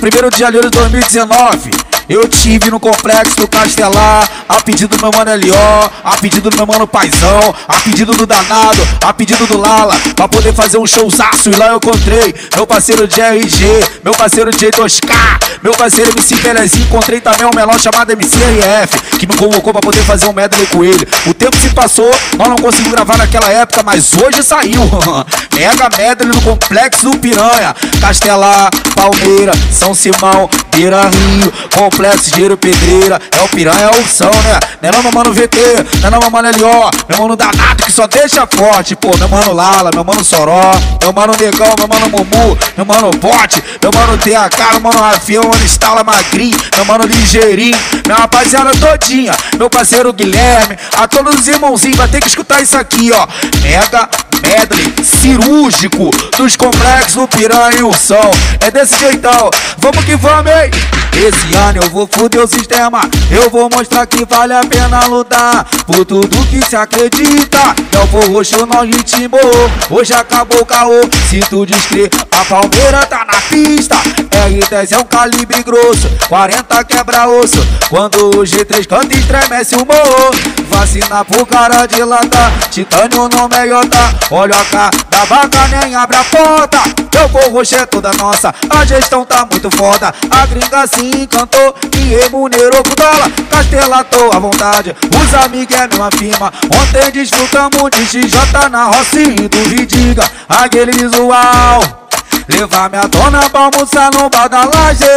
1º de janeiro de 2019, eu tive no complexo do Castelar, a pedido do meu mano L.O., a pedido do meu mano Paizão, a pedido do Danado, a pedido do Lala, pra poder fazer um showzaço. E lá eu encontrei meu parceiro JRG, meu parceiro J2K, meu parceiro MC Pelezinho. Encontrei também um menor chamado MCRF, que me convocou pra poder fazer um medley com ele. O tempo se passou, nós não conseguimos gravar naquela época, mas hoje saiu. Mega medley no complexo do Piranha, Castelar, Palmeira, São Simão, Beira Rio, Complexo Giro Pedreira. É o Piranha, é a opção, né? Não é não, meu mano VT, não é não, meu mano L.O., meu mano Danado que só deixa forte, pô. Meu mano Lala, meu mano Soró, meu mano Negão, meu mano Mumu, meu mano Bote, meu mano TH, meu mano Rafinha, meu mano Estala Magrinho, meu mano Ligeirinho, minha rapaziada todinha, meu parceiro Guilherme, a todos os irmãozinhos, vai ter que escutar isso aqui, ó. Mega medley cirúrgico dos complexos do Piranha e Ursão. É desse jeitão, vamos que vamos, hein? Esse ano eu vou foder o sistema, eu vou mostrar que vale a pena lutar por tudo que se acredita. É o forró show, nós ritmou, hoje acabou o caô. Se tu descrer, a Palmeira tá na pista. R10 é um calibre grosso, 40 quebra osso. Quando o G3 canta, estremece o morro. Vacina pro cara de lata, titânio no meiota. Olha a cara da vaca, nem abre a porta. Eu vou roxer toda nossa, a gestão tá muito foda. A gringa se encantou e remunerou com dólar. Castelatou à vontade, os amigos é mesma firma. Ontem desfrutamos de XJ na Rocinha do Vidiga. Aquele visual, levar minha dona pra almoçar no bar da Laje.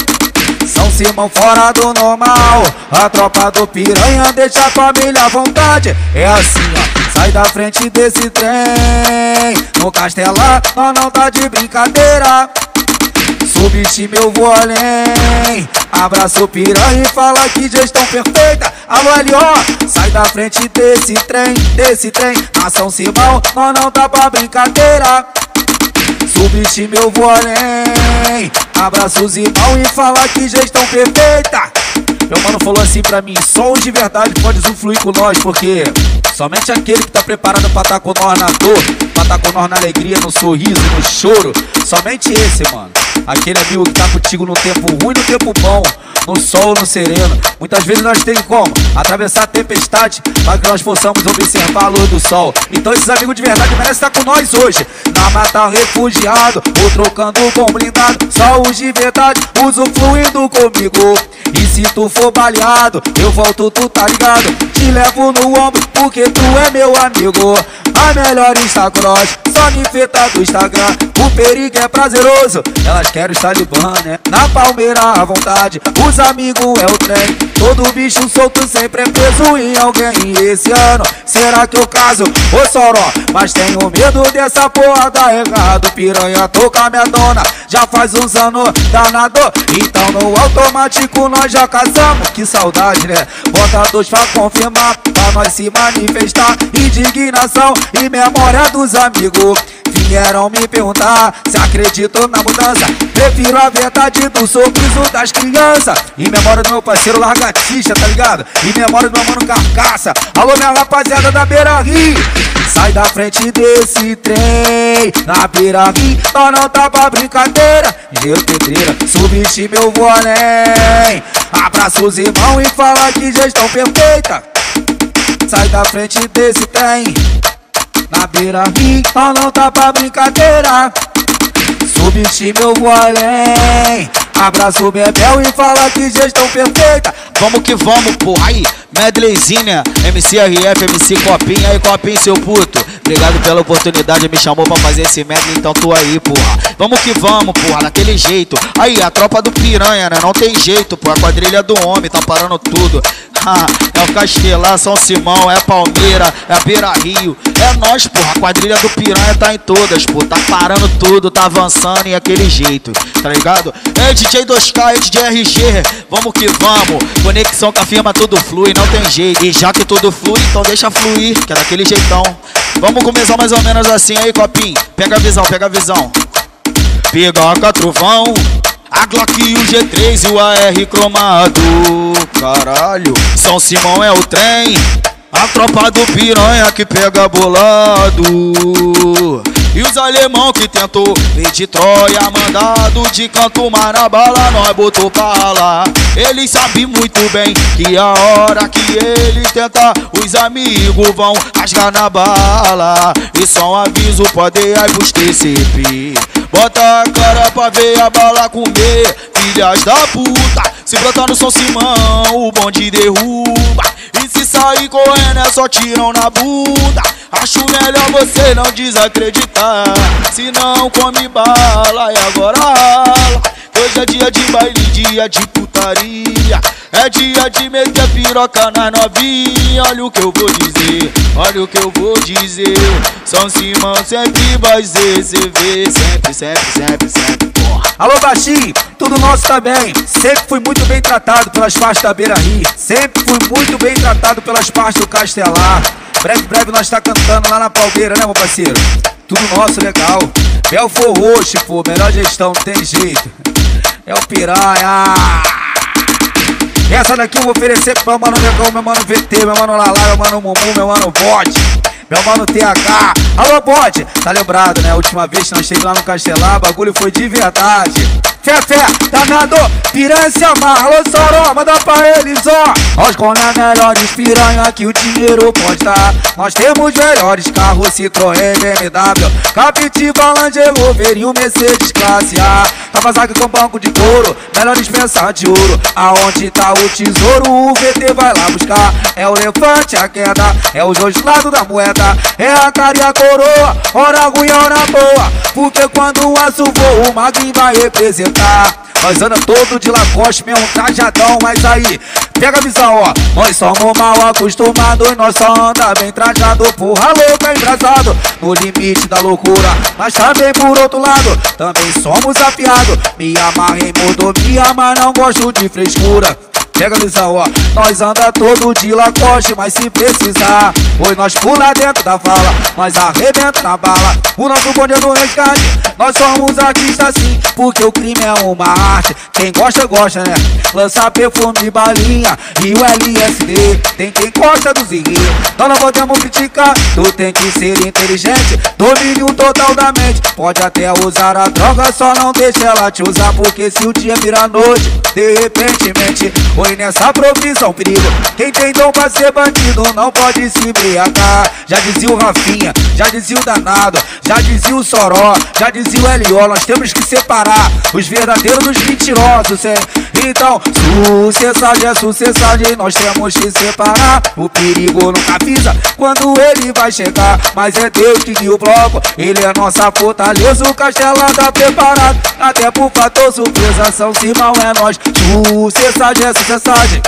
São Simão fora do normal, a tropa do Piranha deixa a família à vontade. É assim, ó, sai da frente desse trem. No Castelar, nós não tá de brincadeira. Subestime, eu vou além. Abraço o Piranha e fala que gestão perfeita. Alô L.O., sai da frente desse trem. Na São Simão, nós não tá pra brincadeira. Subestime, eu vou além. Abraço os irmãos e fala que gestão perfeita. Meu mano falou assim pra mim: só os de verdade pode usufruir com nós, porque somente aquele que tá preparado pra estar com nós na dor, pra estar com nós na alegria, no sorriso, no choro, somente esse, mano. Aquele amigo que tá contigo no tempo ruim, no tempo bom, no sol, no sereno. Muitas vezes nós temos como atravessar a tempestade para que nós possamos observar a luz do sol. Então esses amigos de verdade merecem estar com nós hoje. Na mata refugiado, ou trocando com blindado. Só os de verdade usufruindo comigo. E se tu for baleado, eu volto, tu tá ligado. Te levo no ombro porque tu é meu amigo. A melhor Instacross, só ninfeta do Instagram. O perigo é prazeroso, elas querem os talibã, né? Na Palmeira à vontade, os amigos é o trem. Todo bicho solto sempre é preso em alguém. E esse ano, será que eu caso? Ô Soró, mas tenho medo dessa porra dar errado. Piranha toca minha dona, já faz uns anos danado. Então no automático nós já casamos. Que saudade, né? Bota dois pra confirmar, pra nós se manifestar. Indignação e memória dos amigos. Vieram me perguntar se acredito na mudança. Prefiro a verdade do sorriso das crianças. Em memória do meu parceiro Largatista, tá ligado? Em memória do meu mano Carcaça. Alô minha rapaziada da Beira Rio, sai da frente desse trem. Na Beira Rio, nós não tá pra brincadeira. Giro Pedreira, subestime, eu vou além. Abraço os irmãos e fala que gestão perfeita. Sai da frente desse trem. Na Beira Rio, nós não tá pra brincadeira. Subestime, eu vou além. Abraço o Bebel e fala que gestão perfeita. Vamos que vamos, porra. Aí, medleyzinha, MCRF, MC Copinha. Aí, Copinha, seu puto, obrigado pela oportunidade, me chamou pra fazer esse medley, então tô aí, porra. Vamos que vamos, porra, daquele jeito. Aí, a tropa do Piranha, né, não tem jeito, porra. A quadrilha do homem, tá parando tudo. É o Castelar, São Simão, é a Palmeira, é a Beira Rio. É nós, porra, a quadrilha do Piranha tá em todas, pô. Tá parando tudo, tá avançando e aquele jeito, tá ligado? É DJ 2K, é DJ RG, vamos que vamos. Conexão com a firma, tudo flui, não tem jeito. E já que tudo flui, então deixa fluir, que é daquele jeitão. Vamos começar mais ou menos assim aí, Copinho. Pega a visão, pega a visão. Pega a trovão, a Glock e o G3 e o AR cromado. Caralho, São Simão é o trem. A tropa do Piranha que pega bolado. E os alemão que tentou vir de Troia, mandado de canto, mas na bala nós botou pra ralar. Eles sabem muito bem que a hora que eles tentar, os amigos vão rasgar na bala. E só um aviso, pode ir aí buscar esse CP. Bota a cara pra ver a bala comer, filhas da puta. Se brotar no São Simão, o bonde derruba. E se sair correndo é só tirão na bunda. Acho melhor você não desacreditar, se não come bala e agora rala. Hoje é dia de baile, dia de putaria, é dia de meter piroca na novinha. Olha o que eu vou dizer, olha o que eu vou dizer. São Simão sempre vai ser CV, sempre, sempre, sempre, sempre, porra. Alô baixinho, tudo nosso também. Sempre fui muito bem tratado pelas partes da Beira Rio, sempre fui muito bem tratado pelas partes do Castelar. Breve, breve nós tá cantando lá na Palmeira, né meu parceiro? Tudo nosso, legal. Belfor Roxo, pô, melhor gestão, não tem jeito. É o piranha. Essa daqui eu vou oferecer pro meu mano Negão, meu mano VT, meu mano Lalá, meu mano Mumu, meu mano Bode, meu mano TH. Alô Bode, tá lembrado, né? A última vez que nós chegamos lá no Castelar, bagulho foi de verdade. Fé, fé, danado, piranha se amarra. Alô Soró, manda pra eles, ó. Nós com as melhores piranha que o dinheiro pode dar. Nós temos melhores carros, Citroën, BMW, Captiva, Land Rover e um Mercedes classe A. Kawasaki com banco de couro, melhores pensar de ouro. Aonde tá o tesouro, o VT vai lá buscar. É o levante, a queda, é os dois lados da moeda. É a cara e a coroa, hora ruim, hora boa. Porque quando o aço voa, o magrinho vai representar. Nós anda todo de Lacoste, mesmo trajadão, mas aí, pega a visão, ó. Nós somos mal acostumados, nós só anda bem trajado. Porra louca, engraçado, no limite da loucura. Mas também por outro lado, também somos afiados. Me amarra em motomia, mas não gosto de frescura. Pega a visão, ó. Nós anda todo de Lacoste, mas se precisar, pois nós pula dentro da vala, nós arrebenta na bala. O nosso bonde é do resgate, nós somos artistas sim, porque o crime é uma arte. Quem gosta, gosta, né? Lança perfume e balinha e o LSD. Tem quem gosta do ziguê, então não podemos criticar. Tu tem que ser inteligente, domínio total da mente. Pode até usar a droga, só não deixa ela te usar, porque se o dia virar noite, de repentemente, oi nessa profissão perigo. Quem tem dom pra ser bandido não pode se embriagar. Já dizia o Rafinha, já dizia o Danado, já dizia o Soró, já dizia o L.O. Nós temos que separar os verdadeiros dos mentirosos, hein? Então, sucessagem é sucessagem, nós temos que separar. O perigo nunca avisa quando ele vai chegar, mas é Deus que guia o bloco, ele é nossa fortaleza. O Castelar tá preparado, até por fator surpresa. São Simão é nós, sucessagem é sucessagem,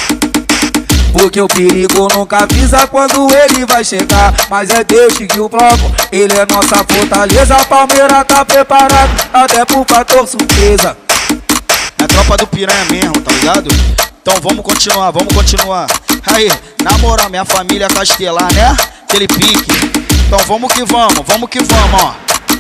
porque o perigo nunca avisa quando ele vai chegar, mas é Deus que guia o bloco, ele é nossa fortaleza. A Palmeira tá preparado, até por fator surpresa. É a tropa do piranha mesmo, tá ligado? Então vamos continuar, vamos continuar. Aí, na moral, minha família Castelar, né? Aquele pique. Então vamos que vamos, ó.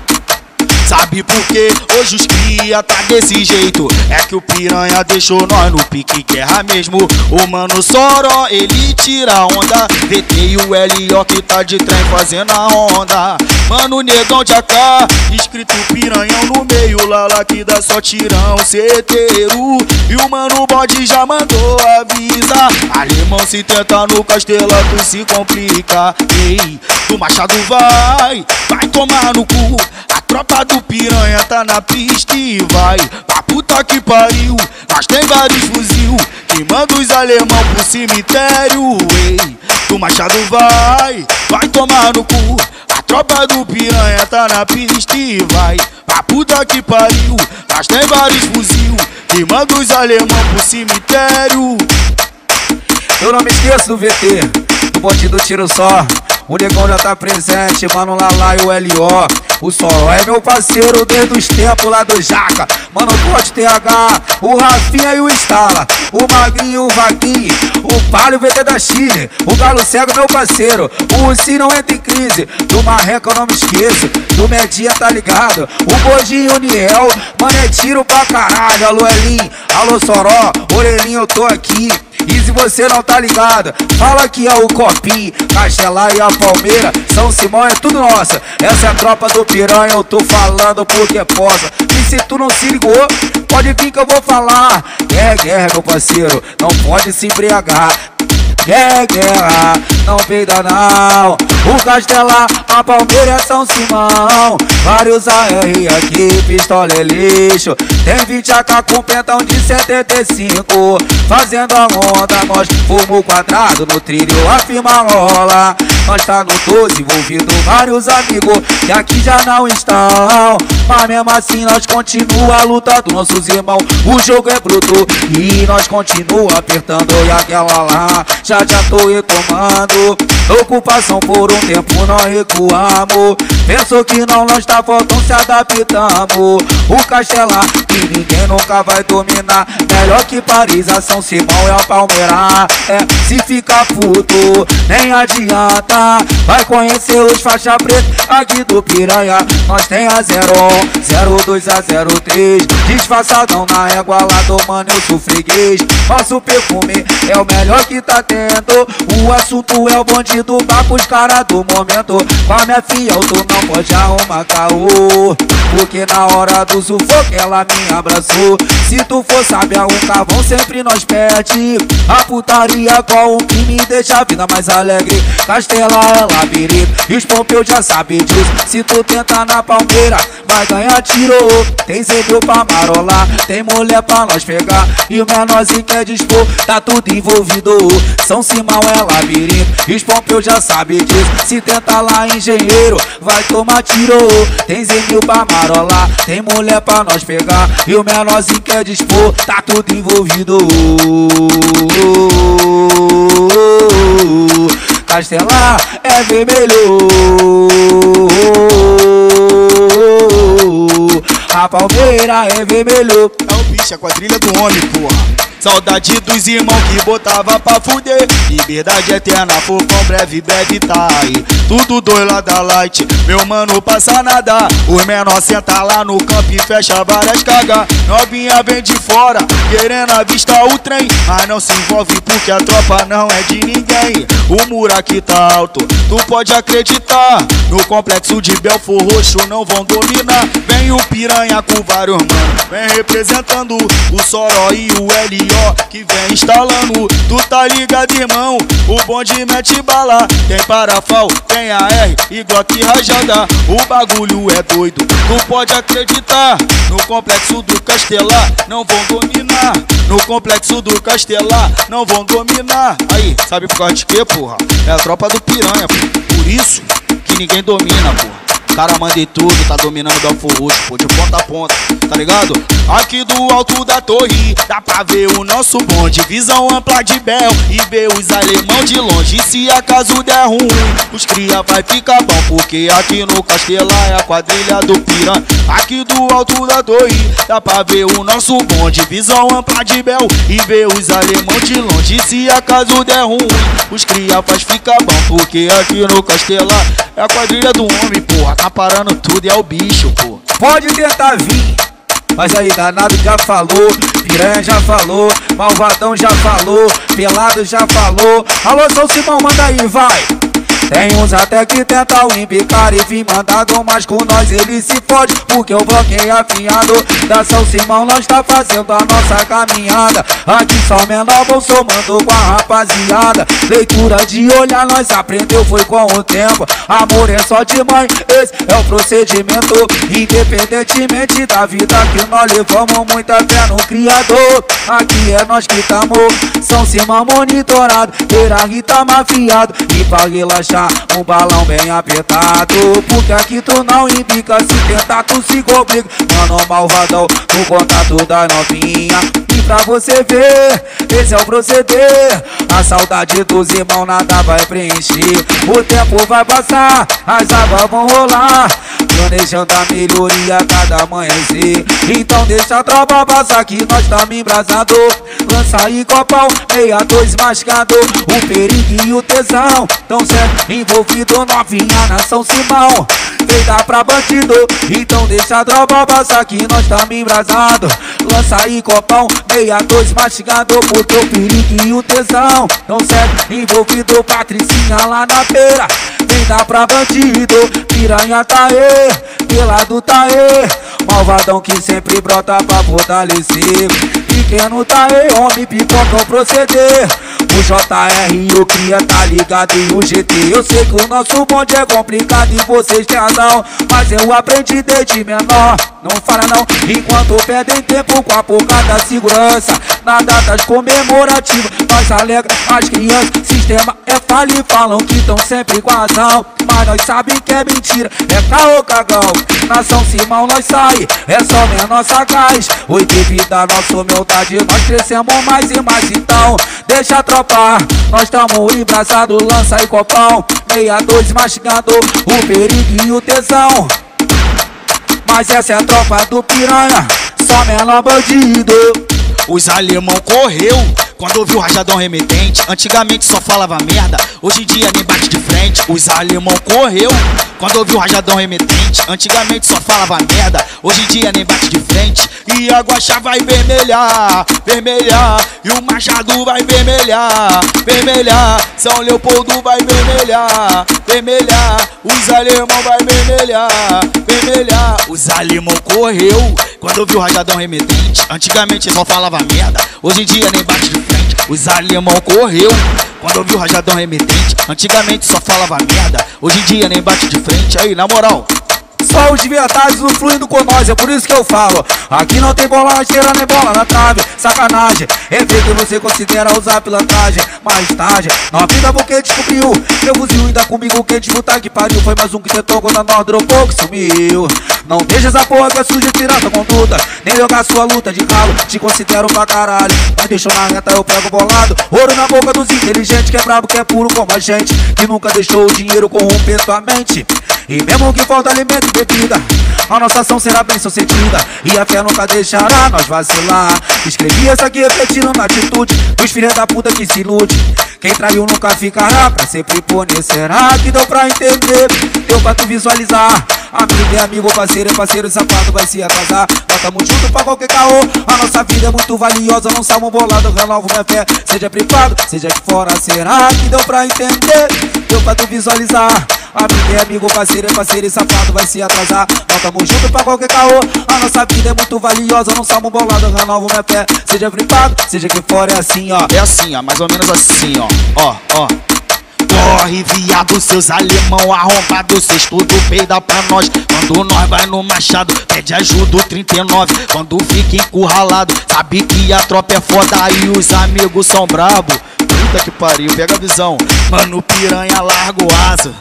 Sabe por que hoje os cria tá desse jeito? É que o piranha deixou nós no pique guerra mesmo. O mano Soró, ele tira a onda. VT e o L.O. que tá de trem fazendo a onda. Mano Negão de AK, escrito piranhão no meio. Lala que dá só tirão, certeiro. E o mano Bode já mandou avisar. Alemão se tenta no Castelar, tu se complica. Ei, do Machado vai tomar no cu. A tropa do piranha tá na pista e vai pra puta que pariu. Nós tem vários fuzil que manda os alemão pro cemitério. Ei, do Machado vai tomar no cu. A tropa do piranha tá na pista e vai pra puta que pariu. Nós tem vários fuzil que manda os alemão pro cemitério. Eu não me esqueço do VT, do bonde do tiro só. O Negão já tá presente, mano Lalá e o L.O. O Soró é meu parceiro desde os tempos lá do Jaca. Mano Bode TH, o Rafinha e o Stala, o Magrinho e o Vaguinho, o Palio, o VT da Chile, o Galo Cego meu parceiro, o Ursinho não entra em crise, do Marreca eu não me esqueço, do Medinha tá ligado, o Bojinho e o Niel, mano é tiro pra caralho. Alô Elinho, alô Soró, Orelhinho eu tô aqui. E se você não tá ligado, fala que é o Copinho, Castelar e a Palmeira, São Simão é tudo nossa. Essa é a tropa do piranha, eu tô falando porque possa. E se tu não se ligou, pode vir que eu vou falar. É guerra, meu parceiro, não pode se embriagar. É guerra, não peida não. O Castelar, a Palmeira é São Simão. Vários AR aqui, pistola é lixo. Tem 20 AK com pentão de 75. Fazendo a onda, nós fumo quadrado no trilho, a firma rola. Nós tá no 12 envolvido, vários amigos que aqui já não estão. Mas mesmo assim nós continua a luta dos nossos irmãos. O jogo é bruto e nós continua apertando. E aquela lá já tô retomando. Ocupação por um tempo nós recuamos. Pensou que não, nós tá faltando, se adaptamos. O Castelar que ninguém nunca vai dominar. Melhor que Paris, a São Simão e a Palmeira. É, se ficar puto, nem adianta. Vai conhecer os faixa preta aqui do Piranha. Nós tem a 01, 02 a 03. Disfarçadão na égua lá do mano, eu sou freguês. Nosso perfume é o melhor que tá tendo. O assunto é o bonde do barco, os caras do momento. Com a minha fiel, tu não pode arrumar caô, porque na hora do sufoco ela me abraçou. Se tu for saber o carvão, sempre nós perde. A putaria com o que me deixa a vida mais alegre. Castelar é labirinto e os pompeus já sabem disso. Se tu tentar na Palmeira, vai ganhar tiro. Tem zebeu pra marolar, tem mulher pra nós pegar. E o menorzinho quer dispor, tá tudo envolvido. São Simão é labirinto e os pompeus já sabem disso. Se tentar lá, engenheiro, vai tomar tiro. Tem zebeu pra marolar, tem mulher pra nós pegar. E o menorzinho quer dispor, tá tudo envolvido. Castelar é vermelho, a Palmeira é vermelho. É o bicho, a quadrilha do homem, porra. Saudade dos irmãos que botava pra fuder. Liberdade eterna, fofão breve, breve tá aí. Tudo dois lá da light, meu mano passa nada. Os menor senta lá no campo e fecha várias cagas. Novinha vem de fora, querendo avistar o trem, mas não se envolve porque a tropa não é de ninguém. O muro aqui tá alto, tu pode acreditar. No complexo de Belfor Roxo não vão dominar. Vem o piranha com vários manos, vem representando o Soró e o L.O. que vem instalando. Tu tá ligado, irmão, o bonde mete bala. Tem parafal, tem AR e Glock rajada. O bagulho é doido, tu pode acreditar. No complexo do Castelar não vão dominar. No complexo do Castelar não vão dominar. Aí, sabe por causa de quê, porra? É a tropa do piranha, porra. Por isso que ninguém domina, porra. O cara manda em tudo, tá dominando Belfor Roxo, pô, de ponta a ponta, tá ligado? Aqui do alto da torre, dá pra ver o nosso bonde. Visão ampla de Bel e ver os alemão de longe. E se acaso der ruim, os cria vai ficar bom, porque aqui no Castelar é a quadrilha do piranha. Aqui do alto da torre, dá pra ver o nosso bonde. Visão ampla de Bel e ver os alemão de longe. E se acaso der ruim, os cria faz ficar bom, porque aqui no Castelar é a quadrilha do homem, porra. Tá parando tudo e é o bicho, pô. Pode tentar vir, mas aí danado já falou, piranha já falou, malvadão já falou, pelado já falou. Alô, São Simão, manda aí, vai. Tem uns até que tentam embicar e vir mandado, mas com nós ele se fode, porque o bloco é afiado. Da São Simão nós tá fazendo a nossa caminhada. Aqui só menor vou somando com a rapaziada. Leitura de olhar nós aprendeu foi com o tempo. Amor é só de mãe, esse é o procedimento. Independentemente da vida que nós levamos, muita fé no Criador. Aqui é nós que tamo, São Simão monitorado, Beira-Rio tá mafiado. E pra relaxar um balão bem apertado, porque aqui tu não imbica, se tentar tu se complica. Mano malvadão, no contato da novinha. E pra você ver, esse é o proceder. A saudade dos irmãos nada vai preencher. O tempo vai passar, as águas vão rolar, planejando a melhoria a cada amanhecer. Então deixa a tropa passar que nós tamo embrasado. Lança aí copão, 62 mascado. O perigo e o tesão tão sempre envolvido, novinha na São Simão, feita pra bandido. Então deixa a tropa passar que nós tamo embrasado. lança e copão, 62 mastigado por teu perigo e o tesão. Não segue envolvido, Patricinha lá na beira, vem dar pra bandido, piranha tá aí, pelado tá aí, malvadão que sempre brota pra fortalecer. Pequeno tá aí, homem pipoca proceder. O JR e o Cria tá ligado e o GT. Eu sei que o nosso bonde é complicado e vocês têm razão, mas eu aprendi desde menor. Não fala não, enquanto perdem tempo com a pouca da segurança. Na datas comemorativas, nós alegra as crianças. Sistema é falha e falam que estão sempre com razão, mas nós sabem que é mentira, é caô cagão. Nação Simão nós sai, é só menor sagaz. Oi, devido à nossa humildade, nós crescemos mais e mais. Então, deixa a tropa, nós tamo embraçado, lança e copão, 62 mastigando o perigo e o tesão. Mas essa é a tropa do piranha, só menor bandido. Os alemão correu quando ouviu o rajadão remetente. Antigamente só falava merda, hoje em dia nem bate de frente. Os alemão correu quando ouviu o rajadão remetente. Antigamente só falava merda, hoje em dia nem bate de frente. E a guaxa vai vermelhar, vermelhar, e o machado vai vermelhar, vermelhar. São Leopoldo vai vermelhar, vermelhar. Os alemão vai vermelhar, vermelhar. Os alemão correu quando ouviu o rajadão remetente. Antigamente só falava merda, hoje em dia nem bate de frente. Os alemão correu quando ouviu o rajadão remetente. Antigamente só falava merda, hoje em dia nem bate de frente. Aí, na moral, só os de verdade não fluindo com nós, é por isso que eu falo. Aqui não tem bola rasteira nem bola na trave, sacanagem. É ver que você considera usar pilantragem. Mais tarde, na vida porque descobriu meu fuzil ainda comigo, que disputa que pariu. Foi mais um que tentou quando nós dropou que sumiu. Não deixa essa porra que é suja, tira tua conduta, nem jogar sua luta de calo, te considero pra caralho. Mas deixou na reta, eu pego bolado, ouro na boca dos inteligentes, que é brabo, que é puro como a gente, que nunca deixou o dinheiro corromper tua mente. E mesmo que falta alimento e bebida, a nossa ação será bem sucedida, e a fé nunca deixará nós vacilar. Escrevi essa aqui refletindo na atitude dos filhos da puta que se ilude. Quem traiu nunca ficará, pra sempre fornecerá. Que deu pra entender, deu pra tu visualizar. Amigo é amigo, parceiro é parceiro, sapato vai se atrasar. Nós tamo junto pra qualquer caô, a nossa vida é muito valiosa. Não salmo bolado, renovo minha fé, seja privado, seja de fora, será que deu pra entender? Deu pra tu visualizar. Amigo é amigo, parceiro é parceiro e safado vai se atrasar. Nós tamo junto pra qualquer caô, a nossa vida é muito valiosa. Não salmo bolado, renovo minha fé, seja privado, seja que fora, é assim ó. É assim ó, mais ou menos assim ó. Ó, ó. Corre, viado, seus alemão arrombados, cês tudo peida pra nós. Quando nós vai no machado, pede ajuda o 39. Quando fica encurralado, sabe que a tropa é foda e os amigos são brabo. Puta que pariu, pega a visão. Mano, piranha, larga o aço.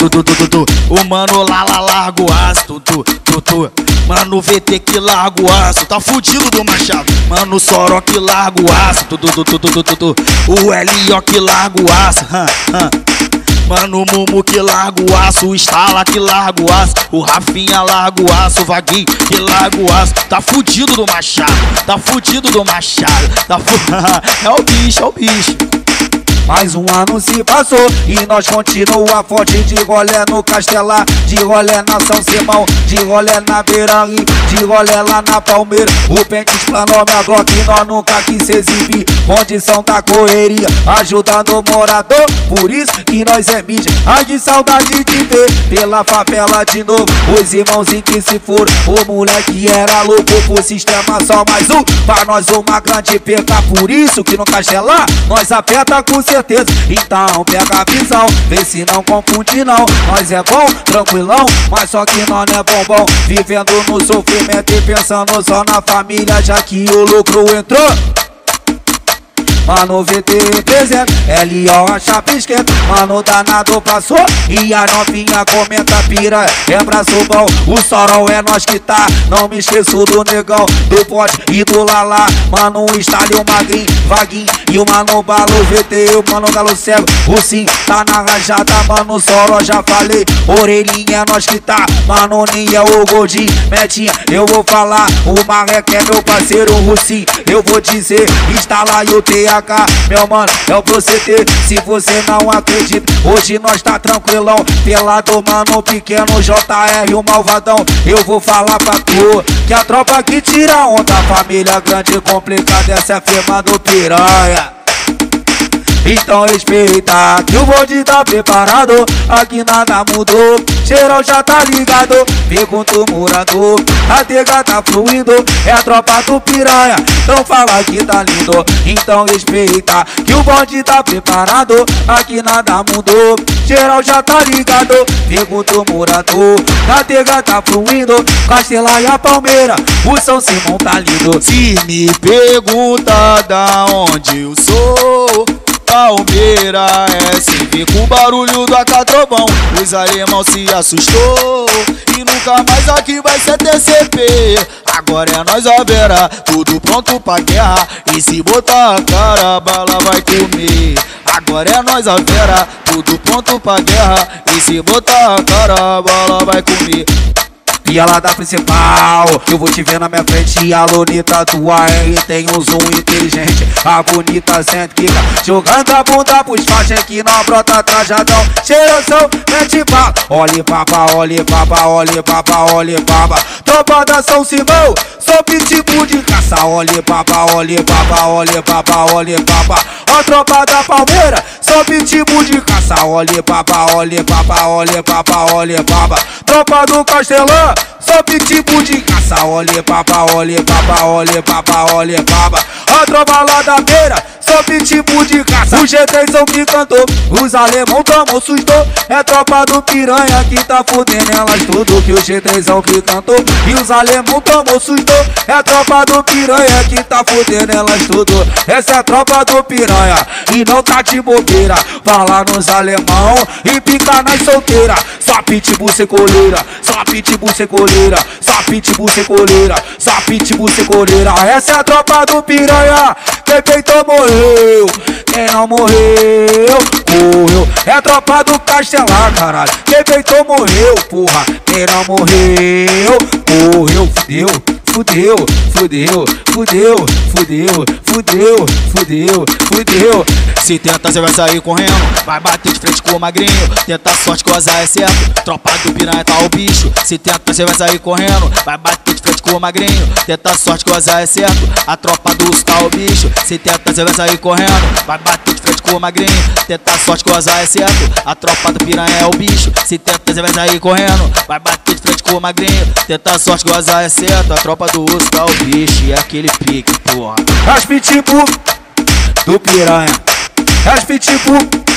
O mano lá larga o aço. Mano, VT que larga o aço. Tá fudido do machado. Mano, Soró que larga o aço. O L.O. que larga o aço. Mano, Mumu que larga o aço. O Stala que larga o aço. O Rafinha larga o aço. O Vaguinho que larga o aço. Tá fudido do machado. Tá fudido do machado. É o bicho, é o bicho. Mais um ano se passou e nós continua forte, de rolé no Castelar, de rolé na São Simão, de rolé na Beira-Rio, de rolé lá na Palmeira. O Pente explanou minha Glock e nós nunca quis se exibir. Condição da correria, ajudando o morador, por isso que nós é mídia. Ai de saudade de ver pela favela de novo os irmãozinhos que se foram. O moleque era louco pro sistema, só mais um, pra nós uma grande perca. Por isso que no Castelar nós aperta com certeza. Então pega a visão, vê se não confunde não. Nós é bom, tranquilão, mas só que nós não é bombom. Vivendo no sofrimento e pensando só na família, já que o lucro entrou. Mano, VT presente, L.O. a chapa esquenta. Mano, danado passou e a novinha comenta pira. É braço bom, o Sorol é nós que tá. Não me esqueço do negão, do pote e do lalá. Mano, o Style, o Magrinho, Vaguinho e o Mano Balo. VT, o Mano Galo Cego, o Sim tá na rajada. Mano, o Sorol já falei, orelhinha é nós que tá. Mano, Ninha é o Gordinho, Metinha, eu vou falar. O Marreque é meu parceiro, o Sim, eu vou dizer. Instala e o TH AK, meu mano, é o proceder. Se você não acredita, hoje nós tá tranquilão. Pelado, mano, pequeno, JR, o malvadão. Eu vou falar pra tu que a tropa que tira onda, família grande e complicada, essa é firma do piranha. Então respeita que o bonde tá preparado, aqui nada mudou, geral já tá ligado. Pergunta o morador, a tega tá fluindo, é a tropa do piranha, então fala que tá lindo. Então respeita que o bonde tá preparado, aqui nada mudou, geral já tá ligado. Pergunta o morador, a tega tá fluindo, Castela e a Palmeira, o São Simão tá lindo. Se me pergunta da onde eu sou, Palmeira é CV com o barulho do AK Trovão. Os alemão se assustou e nunca mais aqui vai ser TCP. Agora é nós a vera, tudo pronto pra guerra, e se botar a cara, a bala vai comer. Agora é nós a vera, tudo pronto pra guerra, e se botar a cara, a bala vai comer. E ela da principal, eu vou te ver na minha frente. A Lonita tua R tem um zoom inteligente. A bonita sente que tá jogando a bunda pros faixas que não brota trajadão. Cheirosão, mete bala. Olhe papa, olhe papa, olhe papa, olhe papa. Tropa da São Simão, sou pitbull de caça. Olhe papa, olhe papa, olhe papa, olhe papa. A tropa da Palmeira, sou pitbull de caça. Olhe papa, olhe papa, olhe papa, olhe papa. Tropa do Castelão, sou pitbull de caça. Olhe papa, olhe papa, olhe papa, olhe papa. A tropa lá da beira, sou pitbull de caça. O G3 são que cantou, os alemão tomou susto. É tropa do piranha que tá fudendo elas tudo. Que o G3 são que cantou e os alemão tomou susto. É tropa do piranha que tá fudendo elas tudo. Essa é a tropa do piranha e não tá de bobeira. Fala nos alemão e pica nas solteiras. Só pitbull secoleira, só pitbull secoleira, só pitbull secoleira, só pitbull secoleira. Essa é a tropa do piranha. Quem peitou morreu, quem não morreu, morreu. É a tropa do Castelar, caralho. Quem peitou morreu, porra. Quem não morreu, morreu, fudeu. Fudeu, fudeu, fudeu, fudeu, fudeu, fudeu, fudeu. Se tenta, cê vai sair correndo, vai bater de frente com o magrinho. Tenta sorte que o azar é certo, tropa do piranha tá o bicho. Se tenta, cê vai sair correndo, vai bater de frente com o magrinho. Tenta sorte que o azar é certo, a tropa do urso tá o bicho. Se tenta, cê vai sair correndo, vai bater de frente com o magrinho. Tenta sorte que o azar é certo, a tropa do piranha é o bicho. Se tenta, cê vai sair correndo, vai bater de frente com o magrinho. Tenta sorte que o azar é certo, a tropa do urso tá o bicho. E é aquele pique, porra. As pitbull do piranha, as pitbull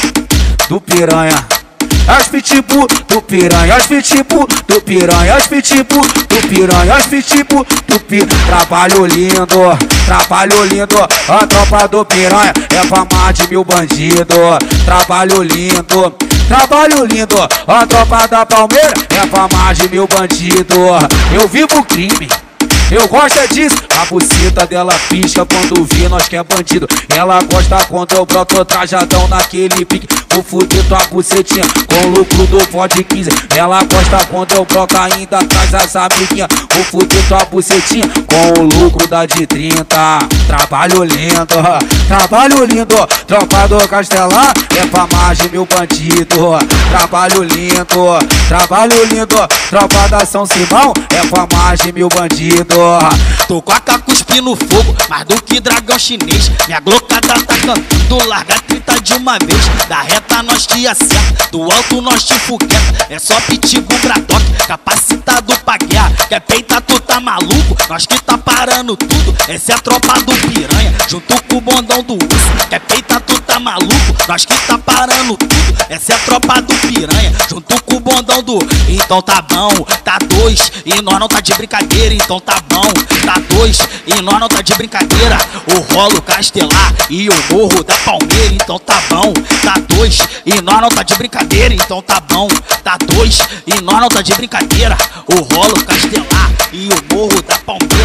do piranha, as pitbull do piranha, as pitbull do piranha, as pitbull do piranha, as pitbull do piranha. Trabalho lindo, trabalho lindo. A tropa do piranha é pra mais de 1000 bandidos. Trabalho lindo, trabalho lindo. A tropa da Palmeira é pra mais de 1000 bandidos. Eu vivo o crime, eu gosto é disso. A buceta dela pisca quando vi nós que é bandido. Ela gosta quando eu broto trajadão naquele pique. Vou fuder tua bucetinha com lucro do Ford 15. Ela gosta quando eu broto ainda traz as amiguinhas. Vou fuder tua bucetinha com o lucro da de 30. Trabalho lindo, trabalho lindo. Tropa do Castelar é pra mais de 1000 bandidos. Trabalho lindo, trabalho lindo. Tropa da São Simão é pra mais de 1000 bandidos. Tô com a cuspindo fogo, mais do que dragão chinês. Minha glocada tá cantando, larga 30 de uma vez. Da reta nós te acerta, do alto nós te fogueta. É só pitbull Bradock, capacitado pra guerra. Quer peita, tu tá maluco, nós que tá parando tudo. Essa é a tropa do piranha, junto com o bondão do urso. Quer peita, tu tá maluco, nós que tá parando tudo. Essa é a tropa do piranha, junto com o bondão do... Então tá bom, tá 2 e nós não tá de brincadeira. Então tá bom, tá 2 e nós não tá de brincadeira. O rolo Castelar e o morro da Palmeira. Então tá bom, tá 2 e nós não tá de brincadeira. Então tá bom, tá 2 e nós não tá de brincadeira. O rolo Castelar e o morro da Palmeira.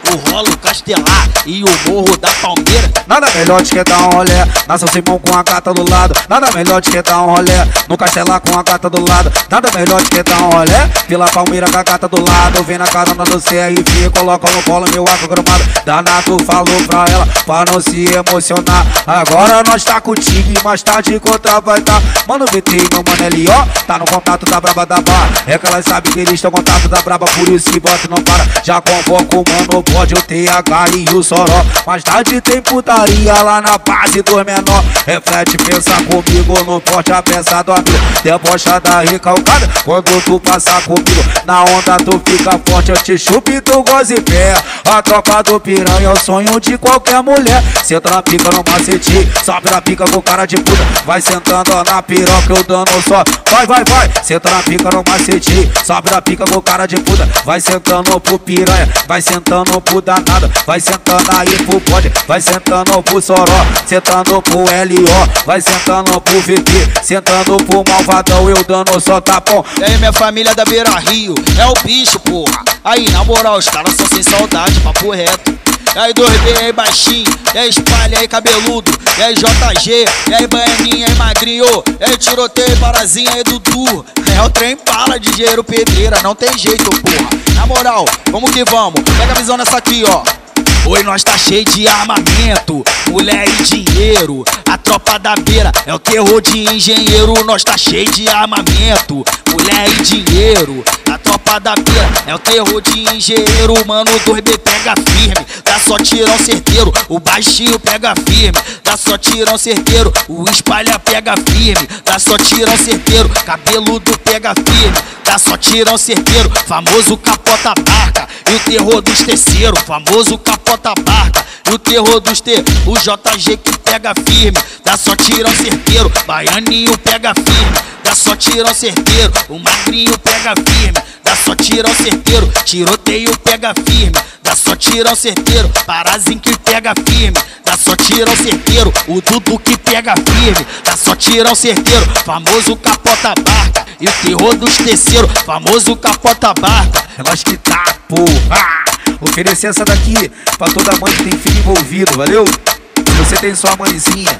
o Rolo Castelar e o Morro da Palmeira. Nada melhor de que dar um rolé na São Simão com a gata do lado. Nada melhor de que dar um rolé no Castelar com a gata do lado. Nada melhor de que dar um rolé pela Palmeira com a gata do lado. Vem na carona do CRV, coloca no colo meu agromado. Danado falou pra ela pra não se emocionar. Agora nós tá contigo e mais tarde contra vai tá. Mano, VT e meu mano L.O. tá no contato da braba da barra. É que elas sabem que eles estão contato da braba, por isso que bota não para. Já convoca o mano, pode o TH e o Soró. Mais tarde tem putaria lá na base do menor. Reflete, pensa comigo, não forte a peça do amigo. Debochada recalcada, quando tu passar comigo na onda tu fica forte, eu te chupo e tu goza em pé. A tropa do piranha é o sonho de qualquer mulher. Senta na pica no macete, sobe na pica com cara de puta. Vai sentando na piroca, eu dando só. Vai, vai, vai, senta na pica no macete, sobe na pica com cara de puta. Vai sentando pro piranha, vai sentando pro danado. Vai sentando aí pro bode, vai sentando pro Soró. Sentando pro L.O, vai sentando pro VT. Sentando pro malvadão, eu dando só tapão. E aí minha família da Beira Rio, é o bicho, porra. Aí na moral, os caras são sem saudade, papo reto. E aí 2B, e aí baixinho, e aí espalha, e aí cabeludo, e aí JG, e aí baianinha, e aí magrinho, e aí tiroteio, parazinha, e aí Dudu. É o trem bala de dinheiro pedreira, não tem jeito, porra. Na moral, vamos que vamos, pega a visão nessa aqui, ó. Oi, nós tá cheio de armamento, mulher e dinheiro. A tropa da beira é o terror de engenheiro. Nós tá cheio de armamento, mulher e dinheiro. A tropa da beira é o terror de engenheiro. Mano, 2B pega firme, dá só tirão certeiro. O baixinho pega firme, dá só tirão certeiro. O espalha pega firme, dá só tirão certeiro. Cabeludo pega firme, dá só tirão certeiro. Famoso capota barca e o terror dos terceiros. Famoso capota barca e o terror dos T. O JG que pega firme, dá só tirão certeiro. Baianinho pega firme, dá só tirão certeiro. O magrinho pega firme, dá só tirão certeiro. Tiroteio pega firme, dá só tirão certeiro. Parazinho que pega firme, dá só tirão certeiro. O Dudu que pega firme, dá só tirão certeiro. Famoso capota barca e o terror dos terceiros. Famoso capota barca. É nós que tá, porra. Oferecer essa daqui pra toda mãe que tem filho envolvido, valeu? Se você tem sua mãezinha,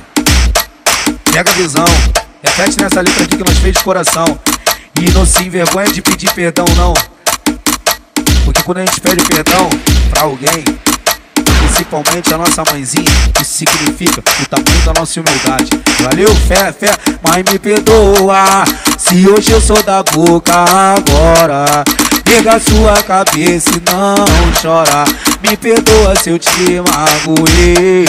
pega a visão. Repete nessa letra aqui que nós fez de coração. E não se envergonha de pedir perdão, não. Porque quando a gente pede perdão pra alguém, principalmente a nossa mãezinha, isso significa o tamanho da nossa humildade. Valeu, fé, fé, mas me perdoa se hoje eu sou da boca agora. Pega a sua cabeça e não chora. Me perdoa se eu te magoei.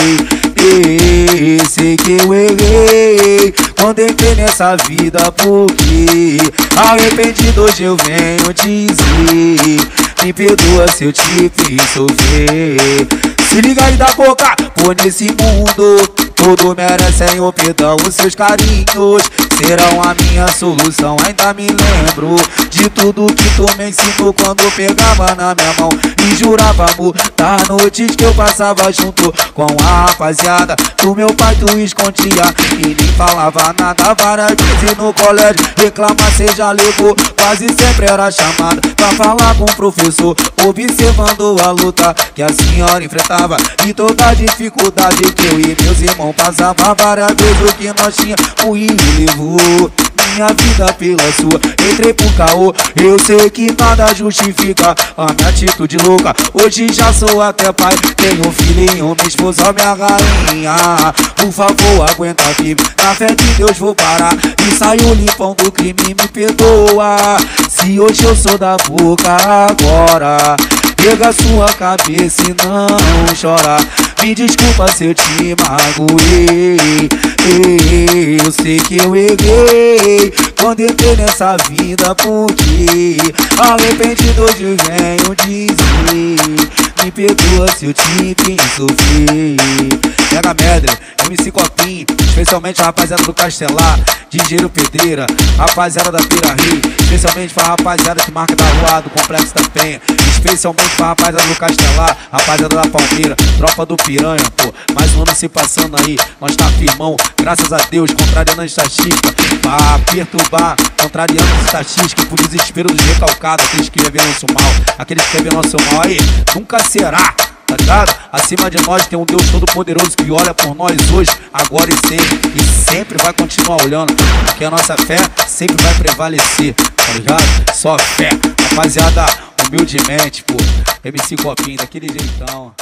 Sei que eu errei quando entrei nessa vida, porque arrependido hoje eu venho dizer. Me perdoa se eu te fiz sofrer. Se liga aí da boca, por nesse mundo todos merecem o perdão. Os seus carinhos serão a minha solução. Ainda me lembro de tudo que tu me ensinou quando pegava na minha mão e jurava amor. Das noites que eu passava junto com a rapaziada do meu pai tu escondia e nem falava nada. Várias vezes no colégio reclamar cê já levou. Quase sempre era chamada pra falar com o professor, observando a luta que a senhora enfrentava e toda a dificuldade que eu e meus irmãos passava. Várias vezes o que nós tinha o Rio levou minha vida pela sua. Entrei pro caô, eu sei que nada justifica a minha atitude louca. Hoje já sou até pai, tenho um filhinho, minha esposa, minha rainha. Por favor, aguenta firme, na fé de Deus vou parar e saio limpão do crime. Me perdoa se hoje eu sou da boca agora. Pega a sua cabeça e não chora. Me desculpa se eu te magoei. Eu sei que eu errei quando entrei nessa vida, porque arrependido hoje eu venho dizer. Me perdoa se eu te fiz sofrer. Pega Medley, MC Copinho, especialmente a rapaziada do Castelar, DJ Pedreira, rapaziada da Beira Rio, especialmente pra rapaziada que marca da rua do Complexo da Penha, especialmente pra rapaziada do Castelar, rapaziada da Palmeira, tropa do Piranha, pô. Mais um ano se passando aí, nós tá firmão, graças a Deus, contrariando a estatística, pra perturbar, contrariando a estatística, por desespero dos recalcados, aqueles que querem ver nosso mal, aqueles que querem ver nosso mal aí, nunca será. tá ligado? Acima de nós tem um Deus todo poderoso que olha por nós hoje, agora e sempre vai continuar olhando, porque a nossa fé sempre vai prevalecer, tá ligado? Só fé, rapaziada, humildemente, pô, MC Copinho, daquele jeitão.